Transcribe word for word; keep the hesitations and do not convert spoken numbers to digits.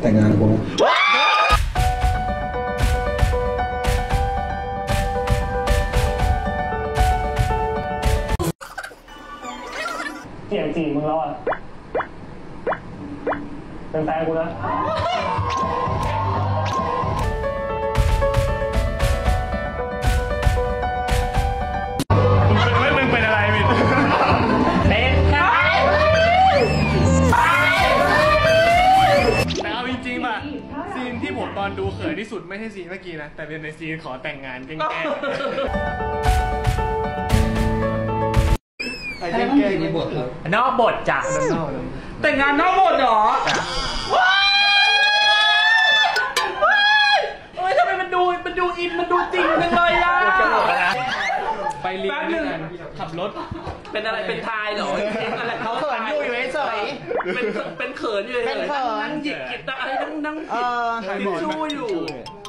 แต่งงานกับผมเกี่ยวจีมึงแล้วอ่ะเป็นแฟนกูนะไม่มึงเป็นอะไรมินเป็นไงแต่เอาจริงๆป่ะซีนที่ผมตอนดูเขินที่สุดไม่ใช่ซีนเมื่อกี้นะแต่เป็นในซีนขอแต่งงานแกล้งไอ้แกล้งในบทครับนอกบทจ้ะแต่งงานนอกบทเหรอว้ายเฮ้ยทำไมมันดูมันดูอินมันดูจริงจังเลยอ่ะไปเรียนด้วยกันขับรถเป็นอะไรเป็นทายเหรออะไรเขาเขินอยู่อยู่เฉยเป็นเป็นเขินอยู่เฉยนั่งหยิกกีตาร์นั่งนั่งหยิบชู้อยู่